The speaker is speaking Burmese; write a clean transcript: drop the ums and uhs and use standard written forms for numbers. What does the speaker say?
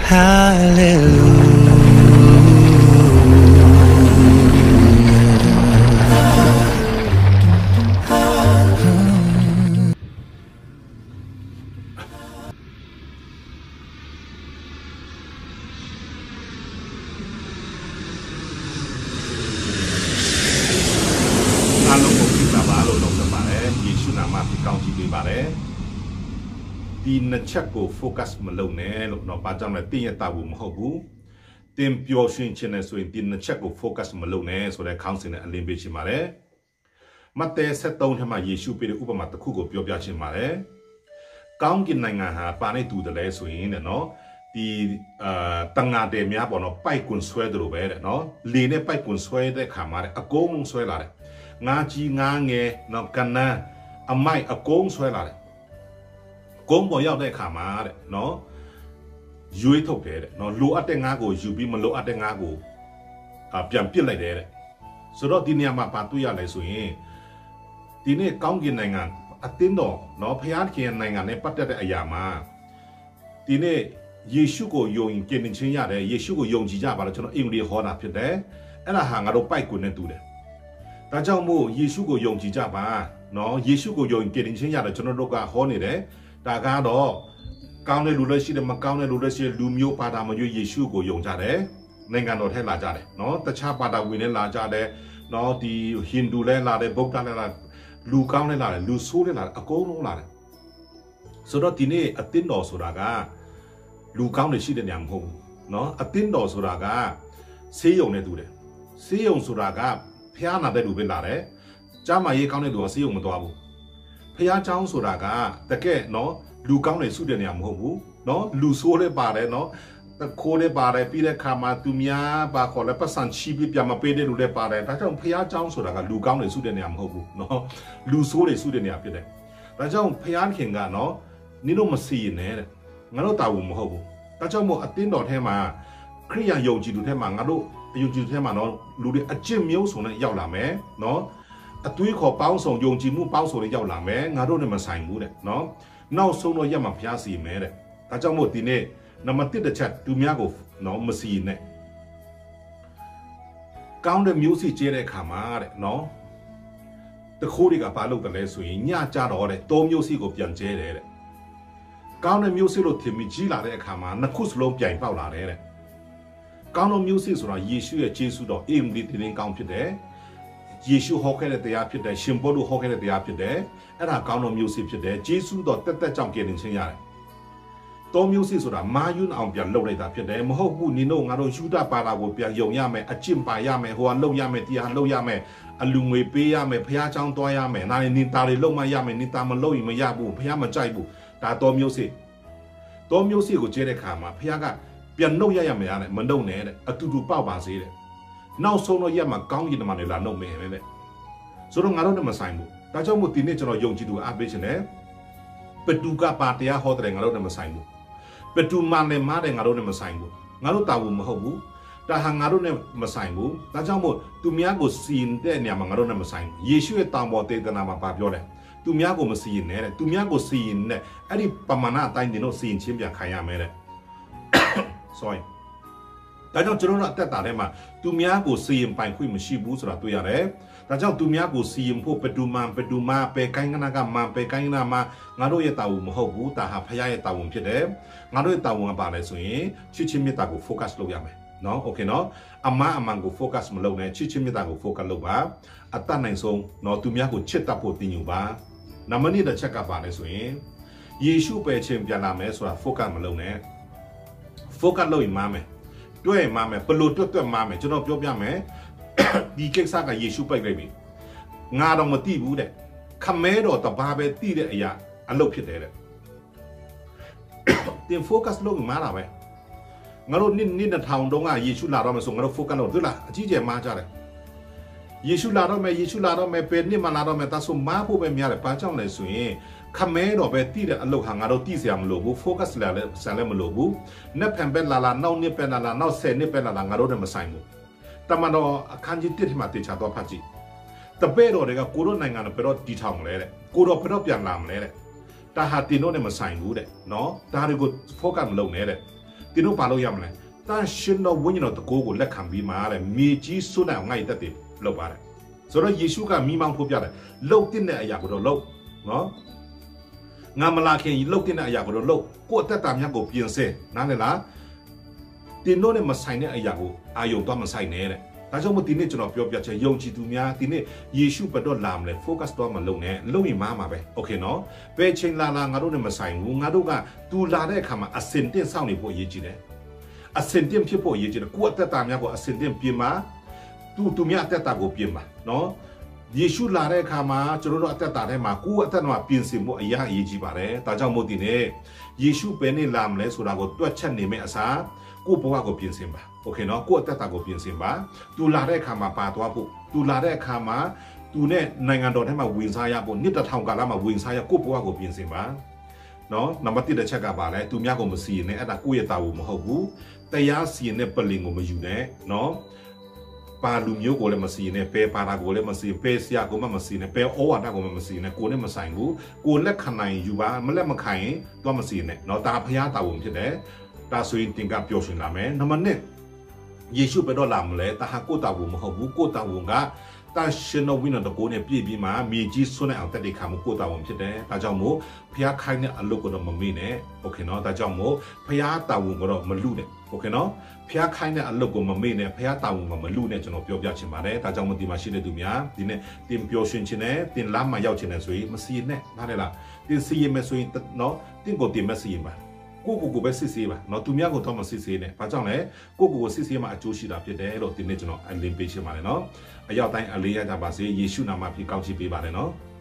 ဒီနှစ်ချက်ကို focus မလုပ်နဲ့လို့เนาะဘာကြောင့်လဲတင်းရတာဘူးမဟုတ်ဘူးတင်းပျော်ရွှင်ခြင်းနဲ့ဆိုရင်ဒီနှစ်ချက်ကို focus မလုပ်နဲ့ဆိုတဲ့ခေါင်းစဉ်နဲ့အလင်းပေးချင်ပါတယ်မဿဲ73ထဲမှာယေရှုပေးတဲ့ဥပမာတစ်ခုကိုပြောပြချင်ပါတယ်ကောင်းကင်နိုင်ငံဟာပါနေတူတယ်လဲဆိုရင်เนาะဒီတန်ငါတယ်များပေါ့เนาะပိုက်ကွန်ဆွဲတယ်လို့ပဲတဲ့เนาะလေနဲ့ပိုက်ကွန်ဆွဲတဲ့ခါမှာအကုန်းလုံးဆွဲလာတယ်ငါကြီးငါငယ်เนาะကနန်းအမိုက်အကုန်းဆွဲလာတယ်ကုန်းပေါ်ရောက်တဲ့အခါမှာတဲ့နော်ရွေးထုတ်တယ်တဲ့နော်လိုအပ်တဲ့ငါးကိုယူပြီးမလိုအပ်တဲ့ငါးကိုပြန်ပစ်လိုက်တယ်တဲ့ဆိုတော့ဒီနေရာမှာပါတွေ့ရလဲဆိုရင်ဒီနေ့ကောင်းကင်နိုင်ငံအတင်းတော်နော်ဖျားခင်နိုင်ငံနဲ့ပတ်သက်တဲ့အရာမှာဒီနေ့ယေရှုကိုယုံရင်ကျင့်ခြင်းရတယ်ယေရှုကိုယုံကြည်ကြပါလို့ကျွန်တော်အင်္ဂလိပ်ဟောတာဖြစ်တယ်အဲ့ဒါဟာငါတို့ပိုက်ကွန်နဲ့တူတယ်ဒါကြောင့်မို့ယေရှုကိုယုံကြည်ကြပါနော်ယေရှုကိုယုံရင်ကျင့်ခြင်းရတယ်ကျွန်တော်တို့ကဟောနေတယ်ဒါကတော့ကောင်းတဲ့လူလည်းရှိတယ်မကောင်းတဲ့လူလည်းရှိတယ်လူမျိုးဘာသာမရွေးယေရှုကိုယုံကြတယ်နိုင်ငံတော်ထဲလာကြတယ်နော်တခြားဘာသာဝင်လည်းလာကြတယ်နော်ဒီဟိန္ဒူလည်းလာတယ်ဗုဒ္ဓလည်းလာလူကောင်းလည်းလာတယ်လူဆိုးလည်းလာတယ်အကုန်လုံးလာတယ်ဆိုတော့ဒီနေ့အတင်းတော်ဆိုတာကလူကောင်းတွေရှိတဲ့နေရာမဟုတ်ဘူးနော်အတင်းတော်ဆိုတာကဆေးရုံနဲ့တူတယ်ဆေးရုံဆိုတာကဖျားနာတဲ့လူပဲလာတယ်ကြားမရေးကောင်းတဲ့လူကဆေးရုံမသွားဘူးဖျားเจ้าဆိုတာကတကယ်နော်လူကောင်းတွေစုတဲ့နေရာမဟုတ်ဘူးနော်လူဆိုးလည်းပါတယ်နော်တခိုးလည်းပါတယ်ပြီးတဲ့ခါမှာသူများပါခေါ်လဲပတ်စံချီပြီးပြန်မပေးတဲ့လူလည်းပါတယ်ဒါကြောင့်ဖျားเจ้าဆိုတာကလူကောင်းတွေစုတဲ့နေရာမဟုတ်ဘူးနော်လူဆိုးတွေစုတဲ့နေရာဖြစ်တယ်ဒါကြောင့်ဖျားခင်ကနော်နင်တို့မစီရင်နဲ့တဲ့ငါတို့တာဝန်မဟုတ်ဘူးဒါကြောင့်မို့အတင်းတော်ထဲမှာခရိယာယုံကြည်သူထဲမှာငါတို့ယုံကြည်သူထဲမှာနော်လူတွေအကျင့်မျိုးစုံနဲ့ရောက်လာမယ်နော်အသွေးခေါ်ပေါင်းဆောင်ယုံကြည်မှုပေါင်းဆောင်တွေရောက်လာမယ်ငါတို့နဲ့မဆိုင်ဘူးတဲ့နော်နောက်ဆုံးတော့ရက်မှာဖျားစီမယ်တဲ့ဒါကြောင့်မို့ဒီနေ့နံပါတ်1တစ်ချက်သူများကိုနော်မစီနဲ့ကောင်းတဲ့မျိုးစီကျဲတဲ့အခါမှာတဲ့နော်တခိုးတွေကဘာလုပ်တယ်လဲဆိုရင်ညကြတော့တဲ့သုံးမျိုးစီကိုပြန်ကျဲတယ်တဲ့ကောင်းတဲ့မျိုးစီလို့ထင်ပြီးကြီးလာတဲ့အခါမှာနှစ်ခုစလုံးပြိုင်ပေါက်လာတယ်တဲ့ကောင်းတဲ့မျိုးစီဆိုတာယေရှုရဲ့ကျေးဇူးတော်အင်္ဂလိပ်တင်းကောင်းဖြစ်တယ်ယေရှုဟောခဲ့တဲ့တရားဖြစ်တယ်ရှင်ဘောလူဟောခဲ့တဲ့တရားဖြစ်တယ်အဲ့ဒါကောင်းတော်မျိုးစေ့ဖြစ်တယ်ဂျေစုတော်တက်ကြောင့်ကယ်တင်ခြင်းရတယ်တောမျိုးစေ့ဆိုတာမာယွန်းအောင်ပြန်လှုပ်လိုက်တာဖြစ်တယ်မဟုတ်ဘူးနင်တို့ငါတို့ယူဒပါတာကိုပြန်ယုံရမယ်အကျင့်ပါရမယ်ဟိုကလှုပ်ရမယ်တရားလှုပ်ရမယ်အလူငွေပေးရမယ်ဖះเจ้าသွားရမယ်နာနင်တာတွေလှုပ်မှရမယ်နင်တာမလှုပ်ရင်မရဘူးဖះမကြိုက်ဘူးဒါတောမျိုးစေ့ကိုကျဲတဲ့ခါမှာဖះကပြန်နှုတ်ရမယ်ရတယ်မနှုတ်နဲ့တဲ့အတူတူပေါက်ပါစေတဲ့နောက်ဆုံးတော့ရက်မှာကောင်းကင်တမန်တွေလာနှုတ်မယ်တဲ့ဆိုတော့ငါတို့နဲ့မဆိုင်ဘူးဒါကြောင့်မို့ဒီနေ့ကျွန်တော်ယုံကြည်သူအားပေးခြင်းနဲ့ပတူကပါတရားဟောတဲ့ငါတို့နဲ့မဆိုင်ဘူးပတူမနဲ့မားတဲ့ငါတို့နဲ့မဆိုင်ဘူးငါတို့တာဝန်မဟုတ်ဘူးဒါဟာငါတို့နဲ့မဆိုင်ဘူးဒါကြောင့်မို့သူများကိုစီရင်တဲ့နေရာမှာငါတို့နဲ့မဆိုင်ဘူးယေရှုရဲ့တာမောတေသနာမှာပြောတယ်သူများကိုမစီရင်နဲ့တဲ့သူများကိုစီရင်နဲ့အဲ့ဒီပမာဏအတိုင်းဒီတို့စီရင်ချင်းပြန်ခံရမယ်တဲ့ sorryဒါကြောင့်ကျွန်တော်တို့အသက်တာထဲမှာသူများကိုစီရင်ပိုင်ခွင့်မရှိဘူးဆိုတာတွေ့ရတယ်။ဒါကြောင့်သူများကိုစီရင်ဖို့ပတူမပဲကိုင်းကနာကမန်ပဲကိုင်းကနာမှာငါတို့ရဲ့တာဝန်မဟုတ်ဘူး။ဒါဟာဖခင်ရဲ့တာဝန်ဖြစ်တယ်။ငါတို့ရဲ့တာဝန်ကပါလဲဆိုရင်ချစ်ချင်းမေတ္တာကို focus လုပ်ရမယ်။နော် okay နော်။အမှန်ကို focus မလုပ်နဲ့ချစ်ချင်းမေတ္တာကို focus လုပ်ပါ။အတတ်နိုင်ဆုံးနော်သူများကိုချစ်တတ်ဖို့တင်ယူပါ။နံပါတ်2တစ်ချက်ကပါလဲဆိုရင်ယေရှုပဲချင်းပြန်လာမယ်ဆိုတာ focus မလုပ်နဲ့။ focus လုပ်ရင်မှားမယ်။တွေ့မှာမယ်ဘလို့တွတ်မှာမယ်ကျွန်တော်ပြောပြမယ်ဒီကိစ္စကယေရှုပိတ်လိုက်ပြီငါတော့မသိဘူးတဲ့ခမဲတော်တဘာပဲသိတဲ့အရာအလုပ်ဖြစ်တယ်တဲ့တင် focus လုပ်မှာလားပဲငါတို့နှစ်ထောင်တုန်းကယေရှုလာတော့မယ်ဆိုငါတို့ focus လုပ်တွေ့လားအကြီးကျယ်မှားကြတယ်ယေရှုလာတော့မယ်ပဲနှစ်မှလာတော့မယ်ဒါဆိုမှားဖို့ပဲများတယ်ဘာကြောင့်လဲဆိုရင်ခမဲတော်ပဲတည်တဲ့အလုပ်ဟာငါတို့တည်เสียမလို့ဘူး focus လာလဲဆန်လဲမလို့ဘူးနှစ်ဖန်ပဲလာနောက်နှစ်ပဲလာနောက်10နှစ်ပဲလာငါတို့နဲ့မဆိုင်ဘူးတမန်တော်အခန်းကြီး1ထဲမှာတေချာတော့ဖတ်ကြည့်တပည့်တော်တွေကကိုရိုနိုင်ငံနဲ့ဘယ်တော့တီထောင်လဲတဲ့ကိုတော်ဘယ်တော့ပြန်လာမလဲတဲ့ဒါဟာတင်တို့နဲ့မဆိုင်ဘူးတဲ့နော်ဒါတွေကို focus မလုပ်နဲ့တဲ့တင်တို့ပါလို့ရမလဲတန်ရှင်တော်ဝိညာဉ်တော်တကိုးကိုလက်ခံပြီးမှတဲ့မြေကြီးစွန့်အောင်ငါ့ရဲ့တက်တယ်လောက်ပါတယ်ဆိုတော့ယေရှုကမိမောင်းဖို့ပြတယ်လှုပ်တဲ့အရာကိုတော့လှုပ်နော်ငါမလာခင်လှုပ်တဲ့အရာကိုတော့လှုပ်ကိုယ့်အသက်တာများကိုပြင်ဆင်နားလည်လားတင်တို့နဲ့မဆိုင်တဲ့အရာကိုအာယုံတော့မဆိုင်နဲ့တဲ့ဒါကြောင့်မို့ဒီနေ့ကျွန်တော်ပြောပြချင်ယုံကြည်သူများဒီနေ့ယေရှုဘက်တော့လာမလဲ focus တော့မလုပ်နဲ့လုပ်ရင်မှားမှာပဲโอเคနော်ဘယ်ချိန်လာငါတို့နဲ့မဆိုင်ဘူးငါတို့ကသူလာတဲ့အခါမှာအစင်တင်စောင့်နေဖို့အရေးကြီးတယ်အစင်တင်ဖြစ်ဖို့အရေးကြီးတယ်ကိုယ့်အသက်တာများကိုအစင်တင်ပြင်မှာသူများအသက်တာကိုပြင်မှာနော်ယေရှုလာတဲ့အခါမှာကျွန်တော်တို့အသက်တာထဲမှာကိုယ့်အသက်တာမှာပြင်ဆင်ဖို့အရေးကြီးပါတယ်ဒါကြောင့်မို့ဒီနေ့ယေရှုဘယ်နေ့လာမလဲဆိုတာကိုတွက်ချက်နေမယ့်အစားကိုဘဝကိုပြင်ဆင်ပါโอเคနော်ကိုအသက်တာကိုပြင်ဆင်ပါသူလာတဲ့အခါမှာပါသွားဖို့သူလာတဲ့အခါမှာသူနဲ့နိုင်ငံတော်ထဲမှာဝင်စားရဖို့နှစ်တစ်ထောင်ကာလမှာဝင်စားရကိုဘဝကိုပြင်ဆင်ပါနော်နံပါတ်1တစ်ချက်ကပါလဲသူများကိုမစီရင်နဲ့အဲ့ဒါကိုယ့်ရဲ့တာဝန်မဟုတ်ဘူးတရားစီရင်တဲ့ပလင်ကိုမယူနဲ့နော်ပါလူမျိုးကိုလည်းမစီရင်နဲ့ပဲပါတာကိုလည်းမစီပဲဆရာကိုမှမစီနဲ့ပဲဩဝါဒကိုမှမစီနဲ့ကိုနဲ့မဆိုင်ဘူးကိုလက်ခံနိုင်ယူပါမလက်မခံရင်တော့မစီနဲ့နော်ဒါဖရားတာဝန်ဖြစ်တယ်ဒါဆိုရင်တင်ကပျော်ရွှင်လာမယ်နံပါတ်2ယေရှုဘယ်တော့လာမလဲတာဟာကိုတာဝန်မဟုတ်ဘူးကိုတာဝန်ကတန်ရှင်တော်ဝိညာဉ်တော်ကိုနဲ့ပြည့်ပြီးမှမြေကြီးဆွနဲ့အောင်တက်တဲ့ခါမှာကိုတာဝန်ဖြစ်တယ်ဒါကြောင့်မို့ဖျားခိုင်းတဲ့အလုပ်ကတော့မမေ့နဲ့โอเคနော်ဒါကြောင့်မို့ဖျားတာဝန်ကတော့မလူနဲ့โอเคနော်ဖျားခိုင်းတဲ့အလုပ်ကိုမမေ့နဲ့ဖျားတာဝန်ကမလူနဲ့ကျွန်တော်ပြောပြချင်ပါတယ်ဒါကြောင့်မို့ဒီမှာရှိတဲ့သူများဒီနေ့တင်ပျော်ရွှင်ခြင်းနဲ့တင်လမ်းမှာရောက်ခြင်းနဲ့ဆိုရင်မစီရင်နဲ့နားလေလားတင်စီရင်မယ်ဆိုရင်နော်တင်ကိုတင်မစီရင်ပါကိုပဲစစ်ဆေးပါเนาะသူများကိုတော့မစစ်ဆေးနဲ့ဘာကြောင့်လဲကိုစစ်ဆေးမှအကျိုးရှိတာဖြစ်တယ်လို့ဒီနေ့ကျွန်တော်အလင်းပေးချင်ပါတယ်เนาะအရောက်တိုင်းအလေးရကြပါစေယေရှုနာမဖြင့်ကောင်းချီးပေးပါတယ်เนาะ